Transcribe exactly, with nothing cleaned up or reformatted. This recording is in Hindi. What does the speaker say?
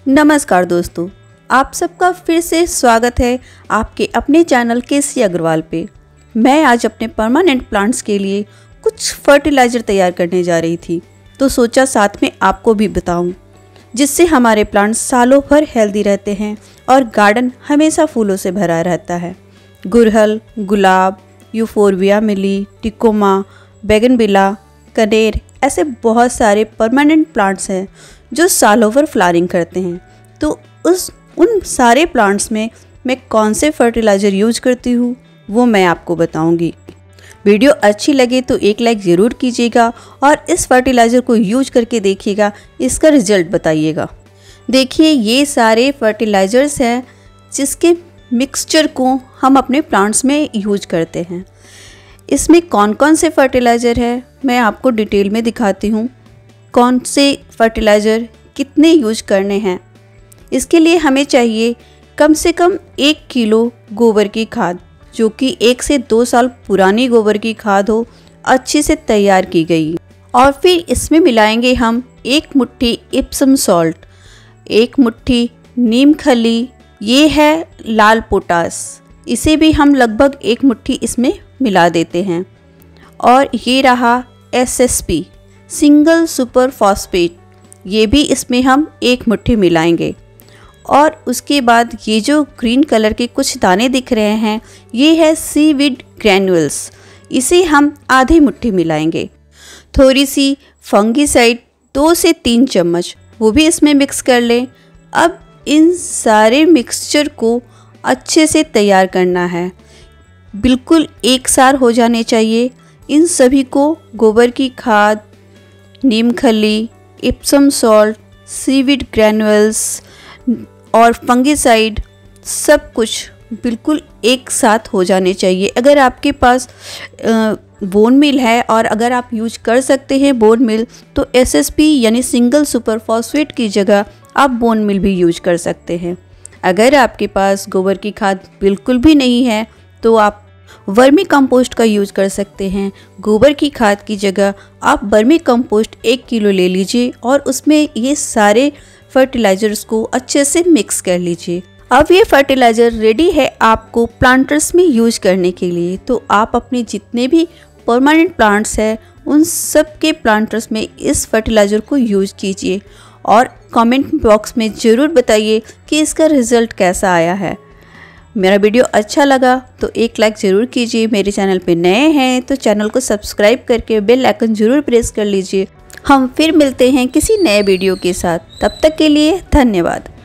नमस्कार दोस्तों, आप सबका फिर से स्वागत है आपके अपने चैनल केसी अग्रवाल पे। मैं आज अपने परमानेंट प्लांट्स के लिए कुछ फर्टिलाइज़र तैयार करने जा रही थी, तो सोचा साथ में आपको भी बताऊं, जिससे हमारे प्लांट्स सालों भर हेल्दी रहते हैं और गार्डन हमेशा फूलों से भरा रहता है। गुड़हल, गुलाब, यूफोरबिया मिली, टिकोमा, बैगनविला, कनेर, ऐसे बहुत सारे परमानेंट प्लांट्स हैं जो सालों भर फ्लावरिंग करते हैं। तो उस उन सारे प्लांट्स में मैं कौन से फर्टिलाइज़र यूज करती हूँ वो मैं आपको बताऊँगी। वीडियो अच्छी लगे तो एक लाइक ज़रूर कीजिएगा और इस फर्टिलाइज़र को यूज करके देखिएगा, इसका रिजल्ट बताइएगा। देखिए, ये सारे फर्टिलाइज़र्स हैं जिसके मिक्सचर को हम अपने प्लांट्स में यूज करते हैं। इसमें कौन कौन से फर्टिलाइज़र है मैं आपको डिटेल में दिखाती हूँ। कौन से फर्टिलाइज़र कितने यूज करने हैं, इसके लिए हमें चाहिए कम से कम एक किलो गोबर की खाद, जो कि एक से दो साल पुरानी गोबर की खाद हो, अच्छे से तैयार की गई। और फिर इसमें मिलाएंगे हम एक मुट्ठी इप्सम सॉल्ट, एक मुट्ठी नीम खली, ये है लाल पोटास, इसे भी हम लगभग एक मुट्ठी इसमें मिला देते हैं। और ये रहा S S P single super phosphate, ये भी इसमें हम एक मुट्ठी मिलाएंगे। और उसके बाद ये जो ग्रीन कलर के कुछ दाने दिख रहे हैं, ये है सीवीड ग्रैन्युल्स, इसे हम आधी मुट्ठी मिलाएंगे। थोड़ी सी फंगीसाइड दो से तीन चम्मच, वो भी इसमें मिक्स कर लें। अब इन सारे मिक्सचर को अच्छे से तैयार करना है, बिल्कुल एक सार हो जाने चाहिए। इन सभी को गोबर की खाद, नीम खली, इप्सम सॉल्ट, सीवीड ग्रैन्युल्स और फंगीसाइड, सब कुछ बिल्कुल एक साथ हो जाने चाहिए। अगर आपके पास बोन मिल है और अगर आप यूज कर सकते हैं बोन मिल, तो एसएसपी यानी सिंगल सुपर फॉस्फेट की जगह आप बोन मिल भी यूज कर सकते हैं। अगर आपके पास गोबर की खाद बिल्कुल भी नहीं है तो आप वर्मी कंपोस्ट का यूज़ कर सकते हैं। गोबर की खाद की जगह आप वर्मी कंपोस्ट एक किलो ले लीजिए और उसमें ये सारे फर्टिलाइज़र्स को अच्छे से मिक्स कर लीजिए। अब ये फर्टिलाइज़र रेडी है आपको प्लांटर्स में यूज करने के लिए। तो आप अपने जितने भी परमानेंट प्लांट्स हैं उन सब के प्लांटर्स में इस फर्टिलाइज़र को यूज कीजिए और कमेंट बॉक्स में ज़रूर बताइए कि इसका रिज़ल्ट कैसा आया है। मेरा वीडियो अच्छा लगा तो एक लाइक ज़रूर कीजिए। मेरे चैनल पे नए हैं तो चैनल को सब्सक्राइब करके बेल आइकन ज़रूर प्रेस कर लीजिए। हम फिर मिलते हैं किसी नए वीडियो के साथ, तब तक के लिए धन्यवाद।